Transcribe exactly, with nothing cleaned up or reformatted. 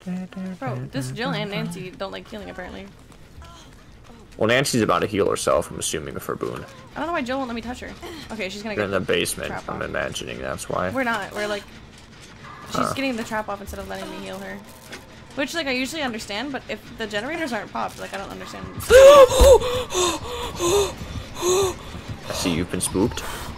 Bro, this Jill and Nancy don't like healing apparently. Well, Nancy's about to heal herself, I'm assuming, with her boon. I don't know why Jill won't let me touch her. Okay, she's gonna You're get in the basement, trap I'm off. imagining, that's why. We're not, we're like... She's Huh. getting the trap off instead of letting me heal her. Which, like, I usually understand, but if the generators aren't popped, like, I don't understand. I see you've been spooked.